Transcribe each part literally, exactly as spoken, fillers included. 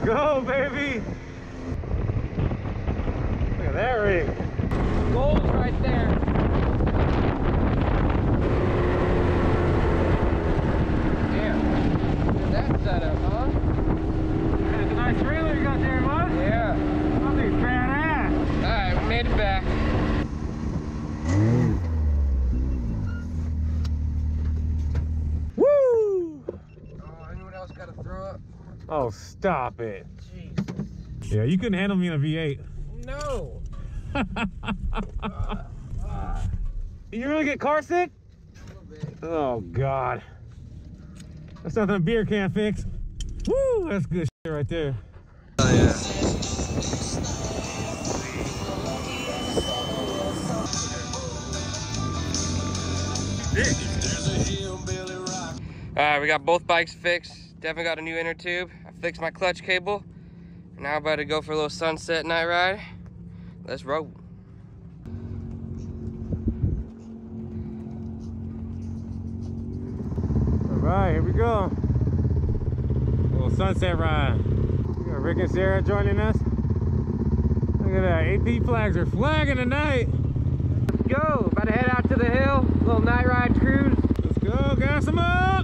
go, baby. Look at that rig. Gold's right there. Damn. Look at that setup, huh? That's a nice trailer you got there, bud. Yeah. Something badass. Alright, we made it back. Woo! Oh, anyone else got to throw up? Oh, stop it. Jesus. Yeah, you couldn't handle me in a V eight. No. uh, uh. You really get car sick? A little bit. Oh, God. That's nothing a beer can't fix. Woo! That's good shit right there. Oh, yeah. Alright, we got both bikes fixed. Definitely got a new inner tube. I fixed my clutch cable. And now I'm about to go for a little sunset night ride. Let's roll. Alright, here we go. A little sunset ride. We got Rick and Sarah joining us. Look at that. A P flags are flagging tonight. Let's go. About to head out to the hill. Little night ride cruise. Let's go. Gas them up.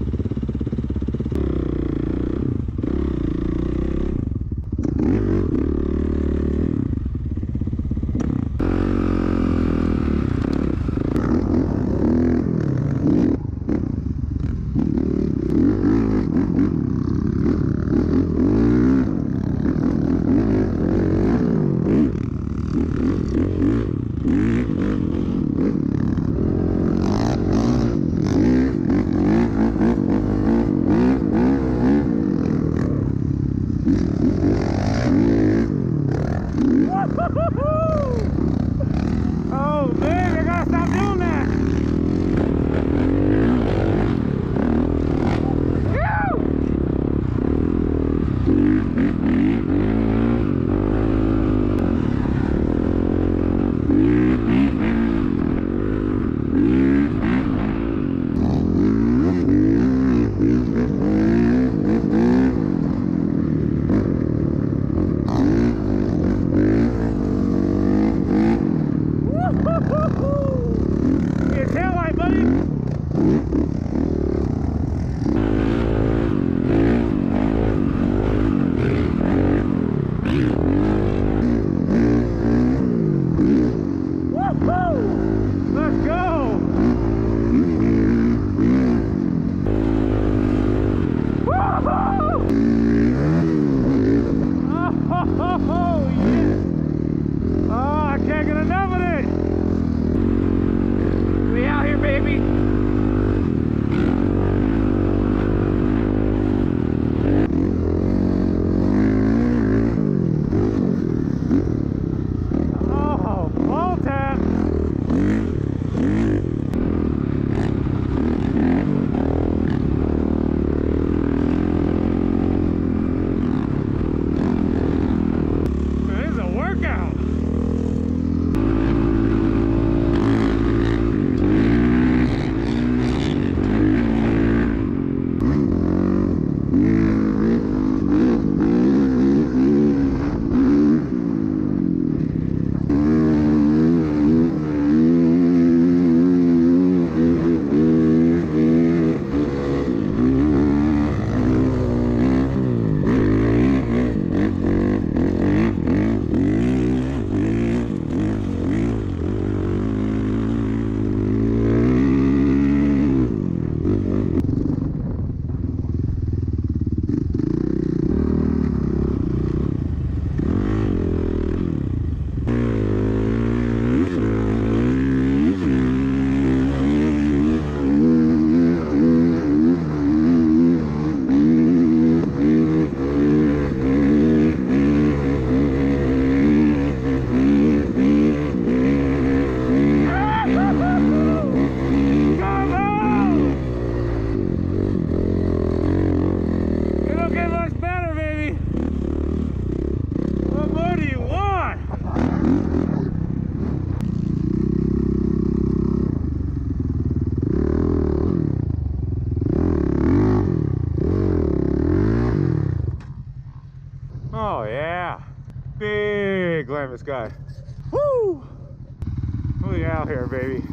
in the sky. Woo! We out here, baby.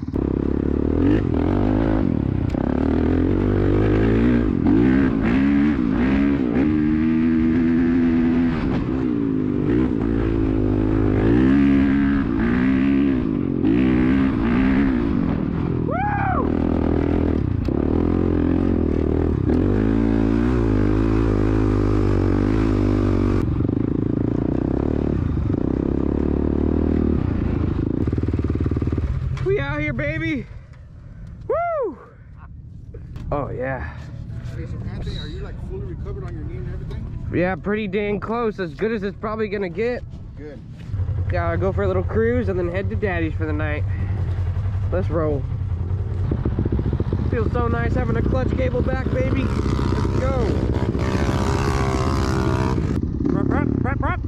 We out here, baby. Woo! Oh yeah. Hey, so Anthony, are you like fully recovered on your knee and everything? Yeah, pretty dang close. As good as it's probably gonna get. Good. Gotta go for a little cruise and then head to Daddy's for the night. Let's roll. Feels so nice having a clutch cable back, baby. Let's go. Run, run, run, run.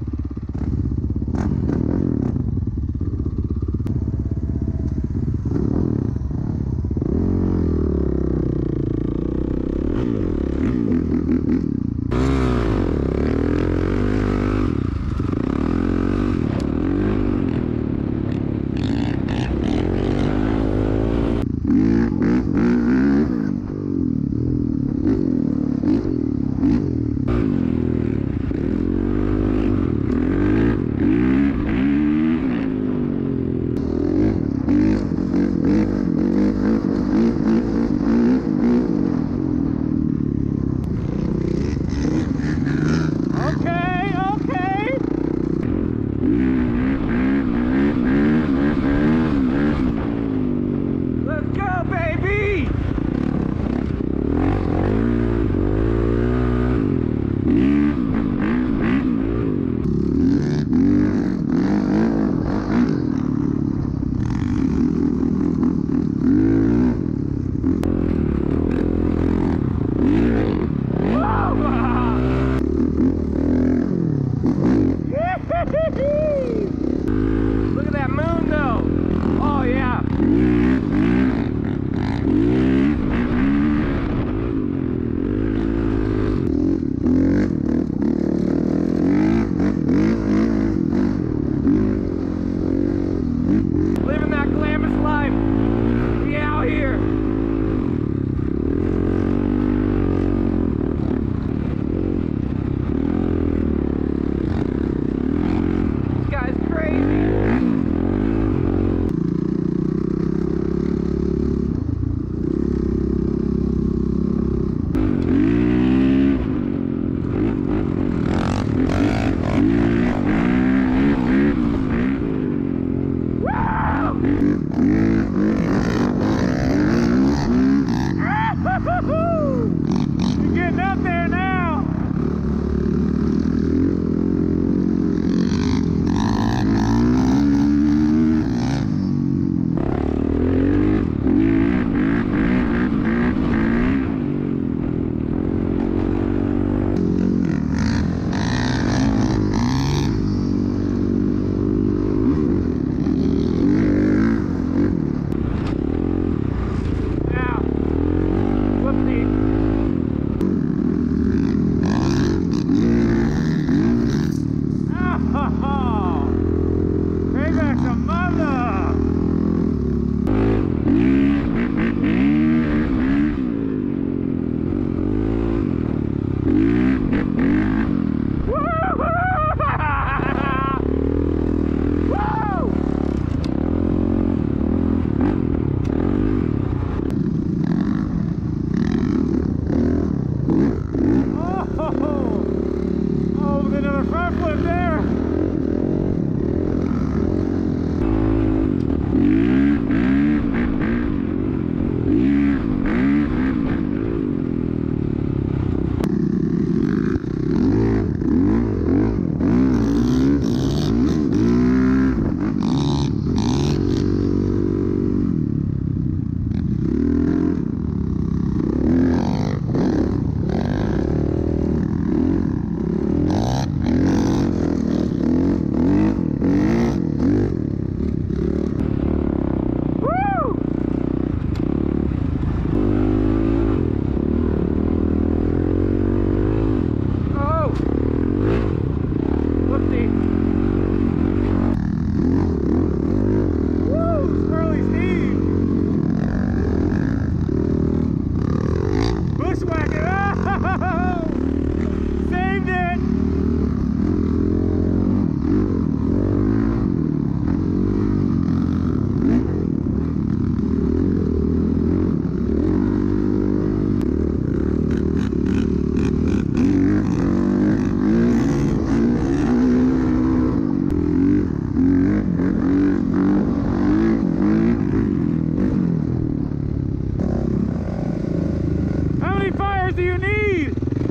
tires do you need?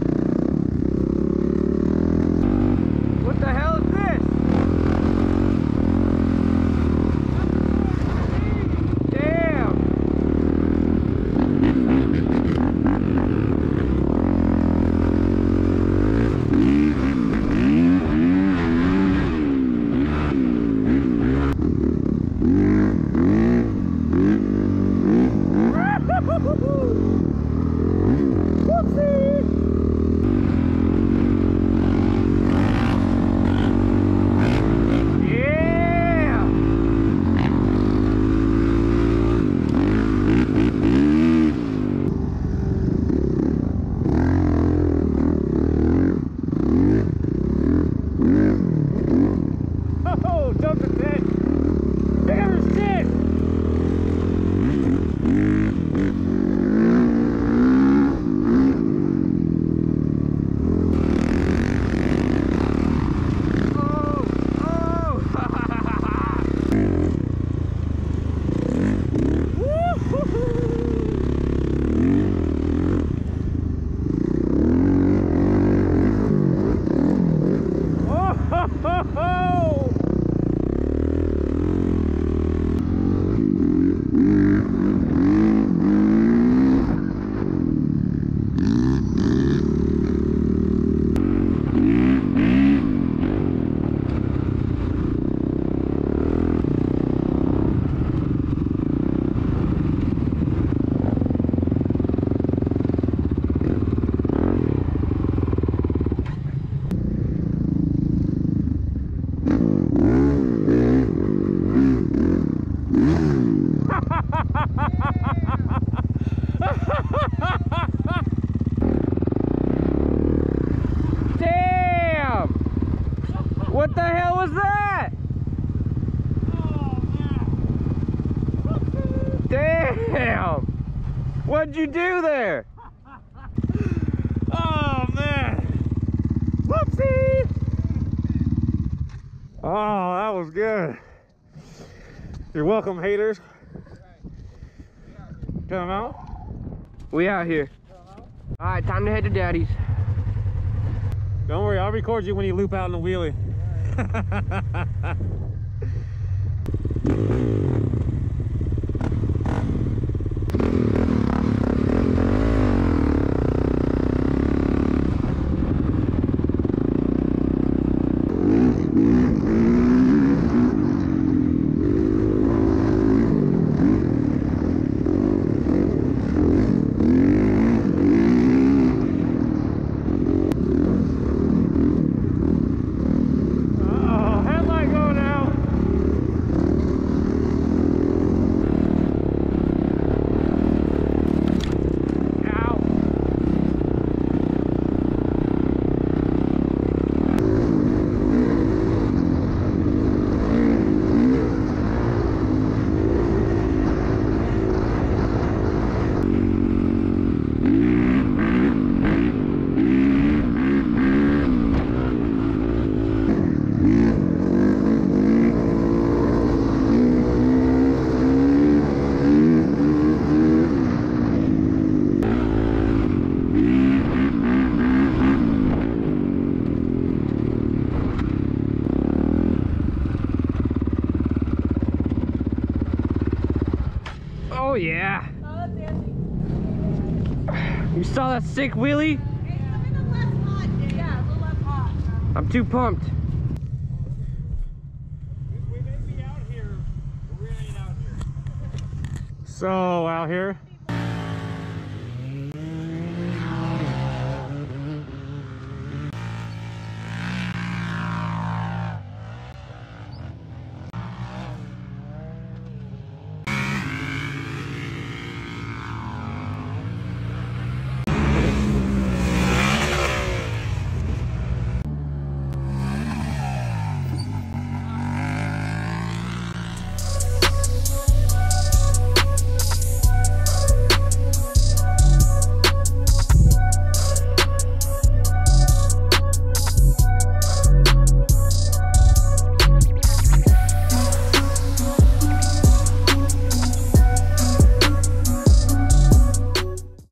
What the hell is this? Damn! Damn! What the hell was that? Damn! What'd you do there? Oh man! Whoopsie! Oh, that was good. You're welcome, haters. Come out. We out here. All right, time to head to Daddy's. Don't worry, I'll record you when you loop out in the wheelie. Oh yeah. Oh, that's Andy. You saw that sick wheelie? It's a little less hot. Yeah, a little less hot. I'm too pumped. So out here,